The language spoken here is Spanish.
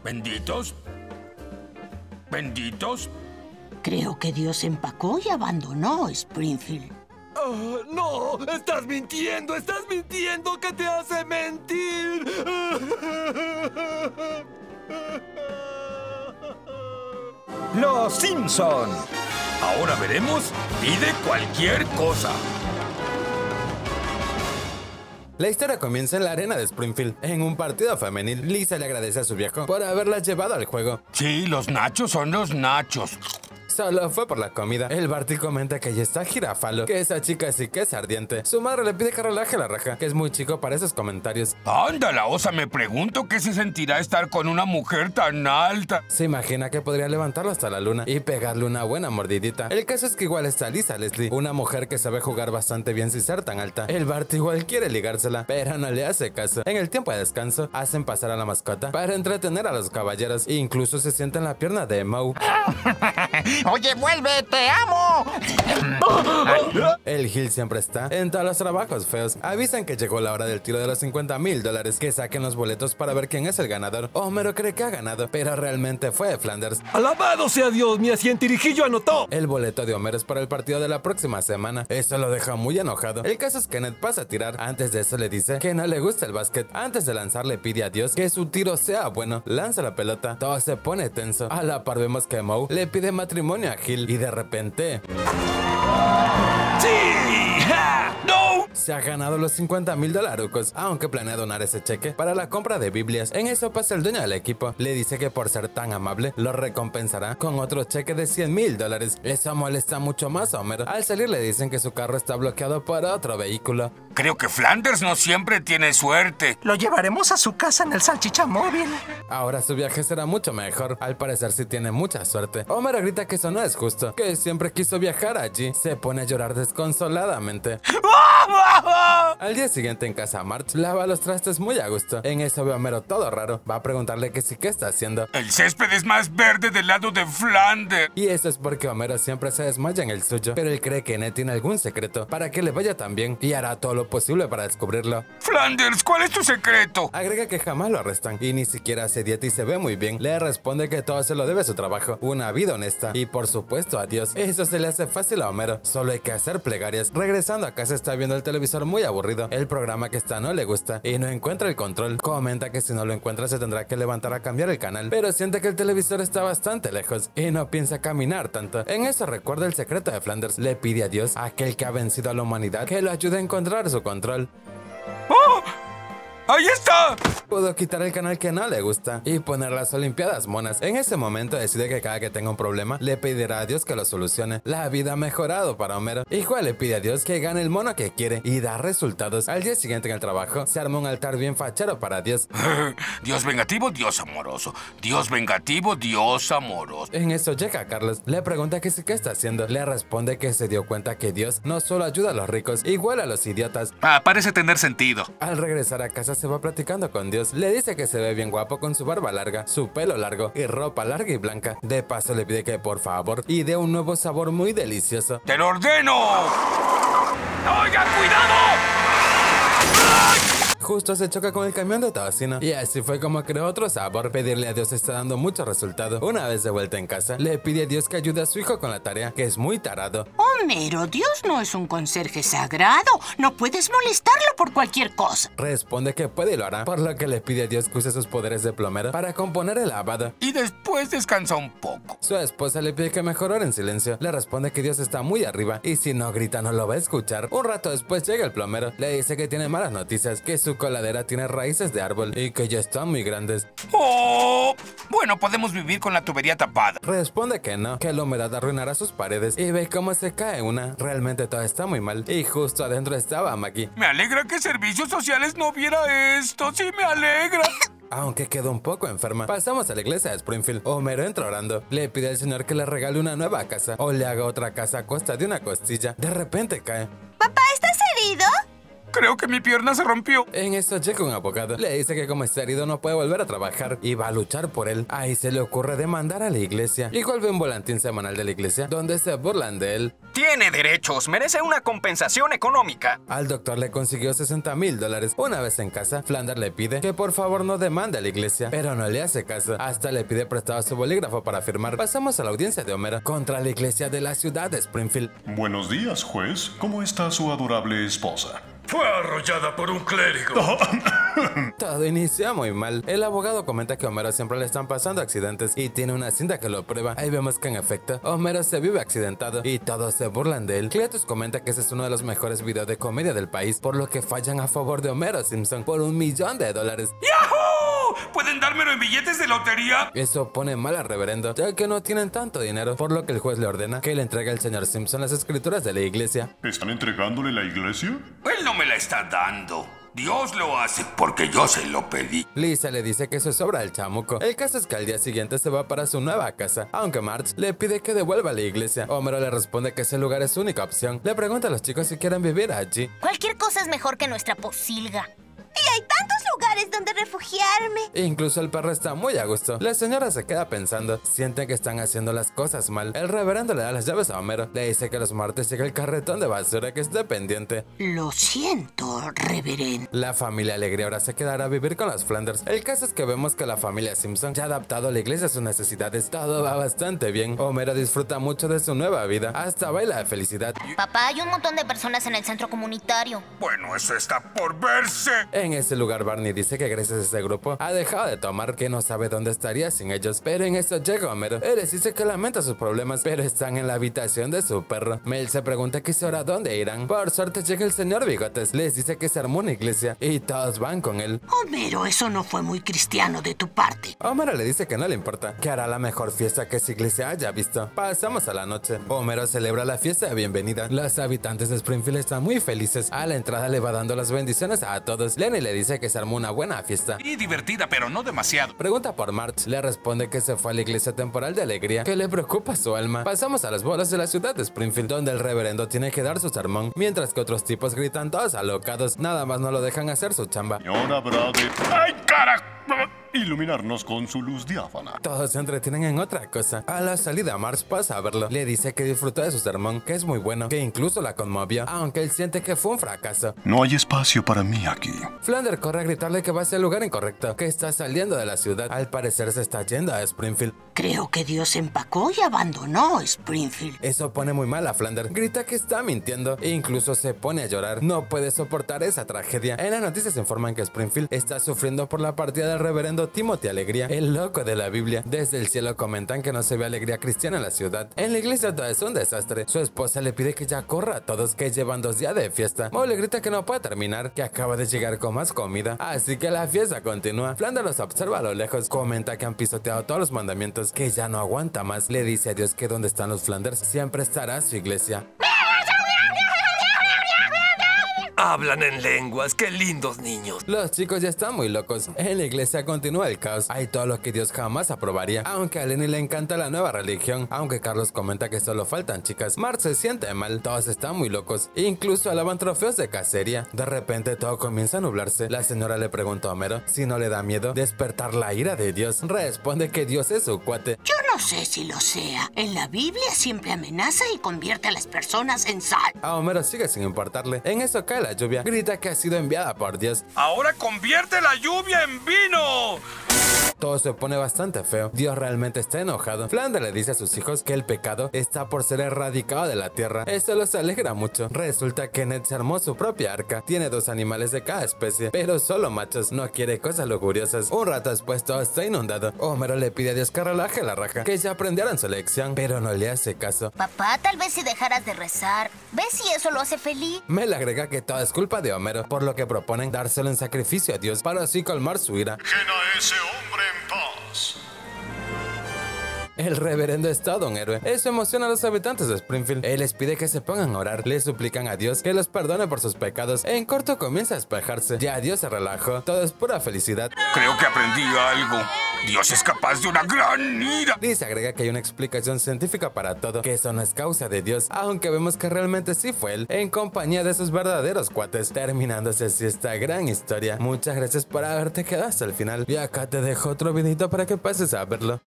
¿Benditos? ¿Benditos? Creo que Dios empacó y abandonó Springfield. ¡No! ¡Estás mintiendo! ¿Qué te hace mentir? Los Simpson. Ahora veremos, pide cualquier cosa. La historia comienza en la arena de Springfield. En un partido femenil, Lisa le agradece a su viejo por haberla llevado al juego. Sí, los nachos son los nachos. Solo fue por la comida. El Barty comenta que ya está Girafalo, que esa chica sí que es ardiente. Su madre le pide que relaje la raja, que es muy chico para esos comentarios. Anda, la osa, me pregunto qué se sentirá estar con una mujer tan alta. Se imagina que podría levantarlo hasta la luna y pegarle una buena mordidita. El caso es que igual está Lisa Leslie, una mujer que sabe jugar bastante bien sin ser tan alta. El Barty igual quiere ligársela, pero no le hace caso. En el tiempo de descanso, hacen pasar a la mascota para entretener a los caballeros e incluso se sienta en la pierna de Moe. ¡Oye, vuelve! ¡Te amo! El Gil siempre está en todos los trabajos feos. Avisan que llegó la hora del tiro de los $50,000. Que saquen los boletos para ver quién es el ganador. Homero cree que ha ganado, pero realmente fue Flanders. ¡Alabado sea Dios! ¡Mi asientirijillo anotó! El boleto de Homero es para el partido de la próxima semana. Eso lo deja muy enojado. El caso es que Ned pasa a tirar. Antes de eso le dice que no le gusta el básquet. Antes de lanzar le pide a Dios que su tiro sea bueno. Lanza la pelota. Todo se pone tenso. A la par vemos que Moe le pide matrimonio a Gil y de repente... ¡Sí! ¡Ja! ¡No! Se ha ganado los $50,000, aunque planea donar ese cheque para la compra de Biblias. En eso pasa el dueño del equipo. Le dice que por ser tan amable, lo recompensará con otro cheque de $100,000. Eso molesta mucho más a Homero. Al salir le dicen que su carro está bloqueado por otro vehículo. Creo que Flanders no siempre tiene suerte. Lo llevaremos a su casa en el salchichamóvil. Ahora su viaje será mucho mejor. Al parecer sí tiene mucha suerte. Homero grita que eso no es justo, que siempre quiso viajar allí. Se pone a llorar desconsoladamente. Al día siguiente en casa, Marge lava los trastes muy a gusto. En eso ve a Homero todo raro. Va a preguntarle que sí, ¿qué está haciendo? El césped es más verde del lado de Flanders. Y eso es porque Homero siempre se desmaya en el suyo. Pero él cree que Ned tiene algún secreto para que le vaya tan bien y hará todo lo posible para descubrirlo. Flanders, ¿cuál es tu secreto? Agrega que jamás lo arrestan y ni siquiera hace dieta y se ve muy bien. Le responde que todo se lo debe a su trabajo, una vida honesta y por supuesto a Dios. Eso se le hace fácil a Homero. Solo hay que hacer plegarias. Regresando a casa está viendo el televisor muy aburrido. El programa que está no le gusta y no encuentra el control. Comenta que si no lo encuentra se tendrá que levantar a cambiar el canal, pero siente que el televisor está bastante lejos y no piensa caminar tanto. En eso recuerda el secreto de Flanders. Le pide a Dios, aquel que ha vencido a la humanidad, que lo ayude a encontrar su control. ¡Oh! ¡Ahí está! Pudo quitar el canal que no le gusta y poner las Olimpiadas monas. En ese momento decide que cada que tenga un problema le pedirá a Dios que lo solucione. La vida ha mejorado para Homero. Igual le pide a Dios que gane el mono que quiere y da resultados. Al día siguiente en el trabajo se arma un altar bien fachero para Dios. Dios vengativo, Dios amoroso. Dios vengativo, Dios amoroso. En eso llega Carlos. Le pregunta que sí, qué está haciendo. Le responde que se dio cuenta que Dios no solo ayuda a los ricos, igual a los idiotas. Parece tener sentido. Al regresar a casa se va platicando con Dios. Le dice que se ve bien guapo con su barba larga, su pelo largo y ropa larga y blanca. De paso le pide que por favor y dé un nuevo sabor muy delicioso. ¡Te lo ordeno! ¡Oiga, cuidado! Justo se choca con el camión de tocino y así fue como creó otro sabor. Pedirle a Dios está dando mucho resultado. Una vez de vuelta en casa, le pide a Dios que ayude a su hijo con la tarea, que es muy tarado. Homero, Dios no es un conserje sagrado. No puedes molestarlo por cualquier cosa. Responde que puede y lo hará, por lo que le pide a Dios que use sus poderes de plomero para componer el lavado. Y después descansa un poco. Su esposa le pide que mejor ore en silencio. Le responde que Dios está muy arriba y si no grita no lo va a escuchar. Un rato después llega el plomero. Le dice que tiene malas noticias, que su coladera tiene raíces de árbol y que ya están muy grandes. ¡Oh! Bueno, podemos vivir con la tubería tapada. Responde que no, que la humedad arruinará sus paredes y ve cómo se cae una. Realmente todo está muy mal y justo adentro estaba Maggie. Me alegra que Servicios Sociales no viera esto. Sí, me alegra. Aunque quedó un poco enferma. Pasamos a la iglesia de Springfield. Homero entra orando. Le pide al señor que le regale una nueva casa o le haga otra casa a costa de una costilla. De repente cae. ¿Papá, estás herido? Creo que mi pierna se rompió. En eso llega un abogado. Le dice que como está herido no puede volver a trabajar y va a luchar por él. Ahí se le ocurre demandar a la iglesia. Igual ve un volantín semanal de la iglesia donde se burlan de él. Tiene derechos, merece una compensación económica. Al doctor le consiguió $60,000. Una vez en casa, Flanders le pide que por favor no demande a la iglesia, pero no le hace caso. Hasta le pide prestado su bolígrafo para firmar. Pasamos a la audiencia de Homero contra la iglesia de la ciudad de Springfield. Buenos días, juez. ¿Cómo está su adorable esposa? Fue arrollada por un clérigo. Todo inició muy mal. El abogado comenta que a Homero siempre le están pasando accidentes y tiene una cinta que lo prueba. Ahí vemos que en efecto, Homero se vive accidentado y todos se burlan de él. Cletus comenta que ese es uno de los mejores videos de comedia del país, por lo que fallan a favor de Homero Simpson por $1,000,000. ¡Yahoo! ¿Pueden dármelo en billetes de lotería? Eso pone mal al reverendo, ya que no tienen tanto dinero, por lo que el juez le ordena que le entregue al señor Simpson las escrituras de la iglesia. ¿Están entregándole la iglesia? Él no me la está dando. Dios lo hace porque yo se lo pedí. Lisa le dice que eso es obra del chamuco. El caso es que al día siguiente se va para su nueva casa, aunque Marge le pide que devuelva a la iglesia. Homero le responde que ese lugar es su única opción. Le pregunta a los chicos si quieren vivir allí. Cualquier cosa es mejor que nuestra posilga. Y hay tantos lugares donde refugiarme. Incluso el perro está muy a gusto. La señora se queda pensando. Sienten que están haciendo las cosas mal. El reverendo le da las llaves a Homero. Le dice que los martes llega el carretón de basura que está pendiente. Lo siento, reverendo. La familia Alegría ahora se quedará a vivir con los Flanders. El caso es que vemos que la familia Simpson ya ha adaptado a la iglesia a sus necesidades. Todo va bastante bien. Homero disfruta mucho de su nueva vida. Hasta baila de felicidad. Papá, hay un montón de personas en el centro comunitario. Bueno, eso está por verse. En ese lugar Barney dice que gracias a ese grupo ha dejado de tomar, que no sabe dónde estaría sin ellos. Pero en eso llega Homero. Él les dice que lamenta sus problemas, pero están en la habitación de su perro. Mel se pregunta que si ahora dónde irán. Por suerte llega el señor Bigotes. Les dice que se armó una iglesia y todos van con él. Homero, eso no fue muy cristiano de tu parte. Homero le dice que no le importa, que hará la mejor fiesta que esa iglesia haya visto. Pasamos a la noche. Homero celebra la fiesta de bienvenida. Los habitantes de Springfield están muy felices. A la entrada le va dando las bendiciones a todos. Lenny le dice que se armó una buena fiesta. Y divertida, pero no demasiado. Pregunta por Marge. Le responde que se fue a la iglesia temporal de Alegría, que le preocupa su alma. Pasamos a las bolas de la ciudad de Springfield, donde el reverendo tiene que dar su sermón, mientras que otros tipos gritan todos alocados. Nada más no lo dejan hacer su chamba. Y ahora habrá de... ¡Ay, carajo! Iluminarnos con su luz diáfana. Todos se entretienen en otra cosa. A la salida, Marge pasa a verlo. Le dice que disfrutó de su sermón, que es muy bueno, que incluso la conmovió, aunque él siente que fue un fracaso. No hay espacio para mí aquí. Flanders corre a gritarle que va hacia el lugar incorrecto, que está saliendo de la ciudad. Al parecer se está yendo a Springfield. Creo que Dios empacó y abandonó Springfield. Eso pone muy mal a Flanders. Grita que está mintiendo e incluso se pone a llorar. No puede soportar esa tragedia. En las noticias informan que Springfield está sufriendo por la partida del reverendo Timothy Alegría, el loco de la Biblia. Desde el cielo comentan que no se ve alegría cristiana en la ciudad. En la iglesia todo es un desastre. Su esposa le pide que ya corra a todos, que llevan 2 días de fiesta. Mo le grita que no puede terminar, que acaba de llegar con más comida. Así que la fiesta continúa. Flanders los observa a lo lejos. Comenta que han pisoteado todos los mandamientos, que ya no aguanta más. Le dice a Dios que donde están los Flanders siempre estará su iglesia. Hablan en lenguas, qué lindos niños. Los chicos ya están muy locos. En la iglesia continúa el caos. Hay todo lo que Dios jamás aprobaría. Aunque a Lenny le encanta la nueva religión. Aunque Carlos comenta que solo faltan chicas. Marge se siente mal. Todos están muy locos. Incluso alaban trofeos de cacería. De repente todo comienza a nublarse. La señora le pregunta a Homero si no le da miedo despertar la ira de Dios. Responde que Dios es su cuate. Yo no sé si lo sea. En la Biblia siempre amenaza y convierte a las personas en sal. A Homero sigue sin importarle. En eso cae la lluvia. Grita que ha sido enviada por Dios. ¡Ahora convierte la lluvia en vino! Todo se pone bastante feo. Dios realmente está enojado. Flanders le dice a sus hijos que el pecado está por ser erradicado de la tierra. Esto los alegra mucho. Resulta que Ned se armó su propia arca. Tiene 2 animales de cada especie, pero solo machos. No quiere cosas lujuriosas. Un rato después todo está inundado. Homero le pide a Dios que relaje la raja, que ya aprendieron su lección, pero no le hace caso. Papá, tal vez si dejaras de rezar. ¿Ves si eso lo hace feliz? Mel agrega que todo es culpa de Homero, por lo que proponen dárselo en sacrificio a Dios para así calmar su ira. Dejen a ese hombre en paz. El reverendo es todo un héroe. Eso emociona a los habitantes de Springfield. Él les pide que se pongan a orar, le suplican a Dios que los perdone por sus pecados. En corto comienza a despejarse. Ya Dios se relajó. Todo es pura felicidad. Creo que aprendí algo. Dios es capaz de una gran ira. Liz agrega que hay una explicación científica para todo, que eso no es causa de Dios, aunque vemos que realmente sí fue él, en compañía de sus verdaderos cuates, terminándose así esta gran historia. Muchas gracias por haberte quedado hasta el final, y acá te dejo otro videito para que pases a verlo.